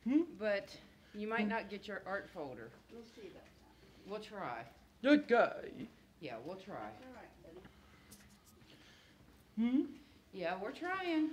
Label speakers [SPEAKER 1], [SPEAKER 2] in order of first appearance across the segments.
[SPEAKER 1] but you might not get your art folder.
[SPEAKER 2] We'll see about that.
[SPEAKER 1] We'll try.
[SPEAKER 3] Okay.
[SPEAKER 1] Yeah, we'll try.
[SPEAKER 2] All right, buddy.
[SPEAKER 1] Yeah, we're trying.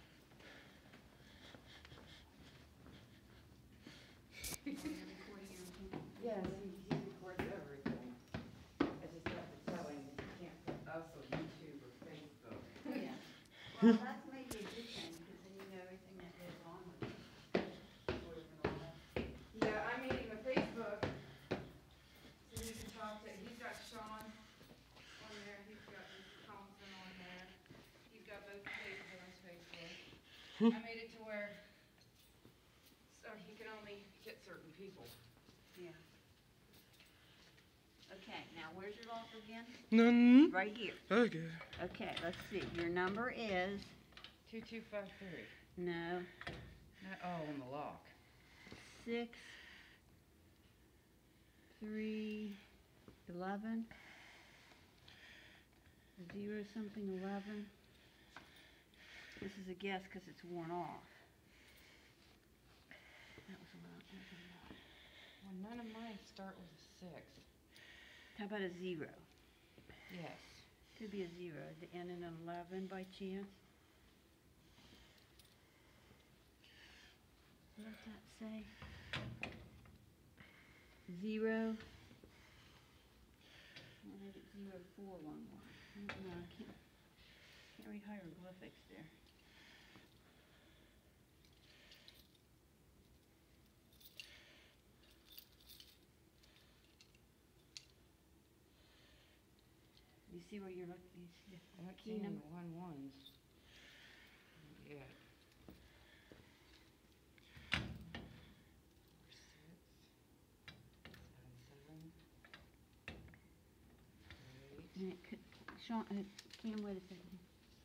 [SPEAKER 1] Yes, he records everything. I just have to tell him that he can't put us on YouTube or Facebook.
[SPEAKER 2] Yeah. Well, that's maybe a good thing, because then you know everything that goes on with it. Sort of and all that.
[SPEAKER 1] Yeah, I made him a Facebook so he can talk to. He's got Sean on there. He's got Mr. Thompson on there. He's got both pages on his Facebook. I made it to where so he can only get certain people.
[SPEAKER 2] Yeah. Okay, now where's your locker again?
[SPEAKER 3] None.
[SPEAKER 2] Right here.
[SPEAKER 3] Okay.
[SPEAKER 2] Okay, let's see. Your number is,
[SPEAKER 1] 2253.
[SPEAKER 2] no,
[SPEAKER 1] Oh, on the lock.
[SPEAKER 2] 6, 3, 11, 0 something 11. This is a guess because it's worn off. That was a lot. That was a lot.
[SPEAKER 1] Well, none of mine start with a 6.
[SPEAKER 2] How about a 0?
[SPEAKER 1] Yes.
[SPEAKER 2] Could be a 0. The end in an 11 by chance. What does that say? 0. Well, maybe it's 0411. I don't know. I can't read hieroglyphics there. You see where you're looking? You see
[SPEAKER 1] I'm
[SPEAKER 2] the
[SPEAKER 1] not
[SPEAKER 2] key
[SPEAKER 1] seeing
[SPEAKER 2] number?
[SPEAKER 1] the 1 1s. Yeah. 4, 6, 7, 7, 8,
[SPEAKER 2] And it could, Sean, Cam, wait a second.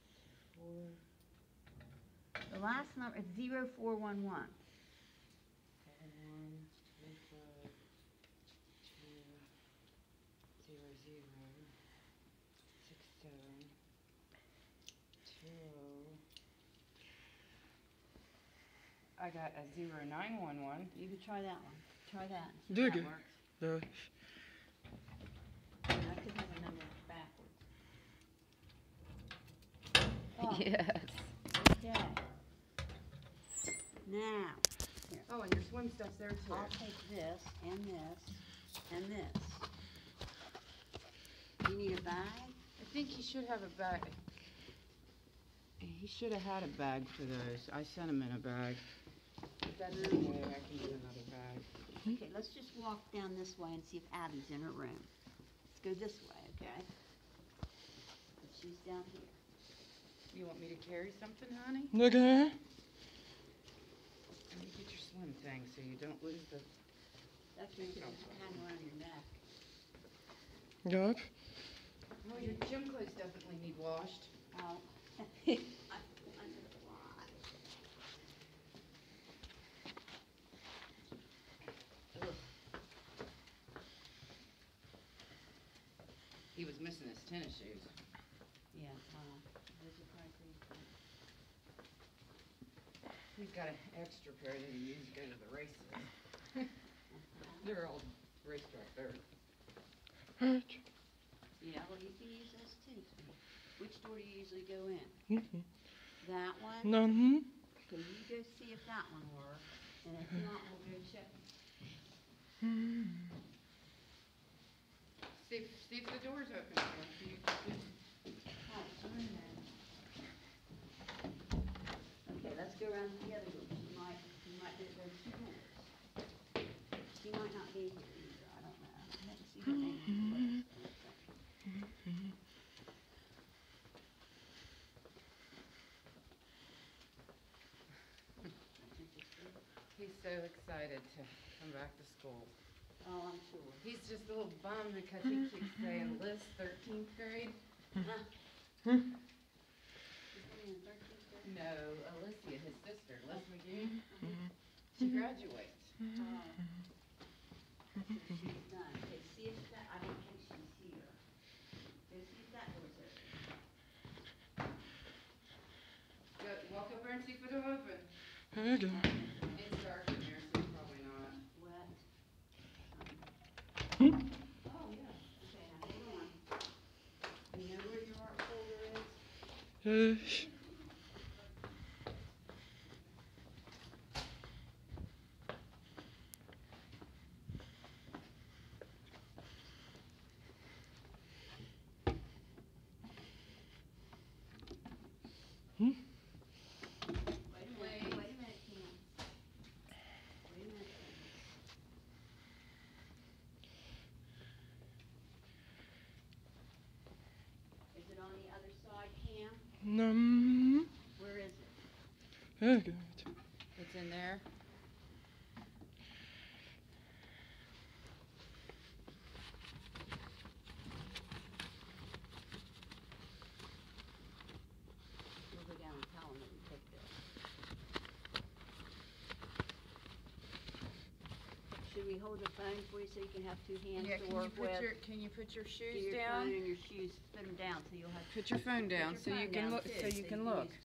[SPEAKER 1] 4,
[SPEAKER 2] The last number is 0411.
[SPEAKER 1] 7, 1, 3, 5, 2, 0, 0, 6, 7, 2. I got a 0911.
[SPEAKER 2] You could try that one. Try that. See
[SPEAKER 3] Dig
[SPEAKER 2] if
[SPEAKER 3] it.
[SPEAKER 2] that works.
[SPEAKER 3] Yeah.
[SPEAKER 2] I could have a number backwards. Oh,
[SPEAKER 1] Yes.
[SPEAKER 2] okay. Now,
[SPEAKER 1] Oh, and your swim stuff's there too.
[SPEAKER 2] I'll take this and this and this. You need a bag?
[SPEAKER 1] I think he should have a bag. He should have had a bag for those. I sent him in a bag. If that's any way, I can get another bag.
[SPEAKER 2] Okay, let's just walk down this way and see if Abby's in her room. Let's go this way, okay? She's down here.
[SPEAKER 1] You want me to carry something, honey?
[SPEAKER 3] Okay.
[SPEAKER 1] Let me get your swim thing so you don't lose the...
[SPEAKER 2] That's where you can hang around your neck.
[SPEAKER 3] Yup.
[SPEAKER 1] Oh, your gym clothes definitely need washed.
[SPEAKER 2] Oh. I did a lot. Ugh.
[SPEAKER 1] He was missing his tennis shoes.
[SPEAKER 2] Yeah, those are probably pretty good.
[SPEAKER 1] He's got an extra pair that he used to go to the races. They're all racetrack there.
[SPEAKER 3] Right.
[SPEAKER 2] Yeah, well, you can use those too. Which door do you usually go in?
[SPEAKER 3] Mhm.
[SPEAKER 2] That one?
[SPEAKER 3] None.
[SPEAKER 2] Okay, you go see if that one works, and if not, we'll go check.
[SPEAKER 1] See if the door's open.
[SPEAKER 2] Oh, it's in there. Okay, let's go around to the other door. You might get those two doors. She might not be here either, I don't know. I haven't seen her name on the list.
[SPEAKER 1] He's so excited to come back to school.
[SPEAKER 2] Oh, I'm sure.
[SPEAKER 1] He's just a little bummed because he keeps saying Liz, 13th grade.
[SPEAKER 2] Is he in 13th grade?
[SPEAKER 1] No, Alicia, his sister, Liz McGee. She graduates.
[SPEAKER 2] Oh. That's what she's done. Okay, see if that, I don't think she's here. Go see if that door's open.
[SPEAKER 1] Go, walk over and see if it'll open.
[SPEAKER 3] Okay.
[SPEAKER 1] It's dark in there,
[SPEAKER 3] Hush.
[SPEAKER 2] Wait a minute, Kim. Wait a minute. Is it on the other side, Kim? Where is it?
[SPEAKER 3] Very good.
[SPEAKER 1] It's in there.
[SPEAKER 2] We'll go down and tell them that we take this. Should we hold the phone for you so you can have two hands
[SPEAKER 1] Yeah,
[SPEAKER 2] to work with?
[SPEAKER 1] can you put your
[SPEAKER 2] Get
[SPEAKER 1] shoes
[SPEAKER 2] your
[SPEAKER 1] down?
[SPEAKER 2] phone and your shoes, put them down so you'll have.
[SPEAKER 1] Put your phone down
[SPEAKER 2] Put your phone down, too, so you can use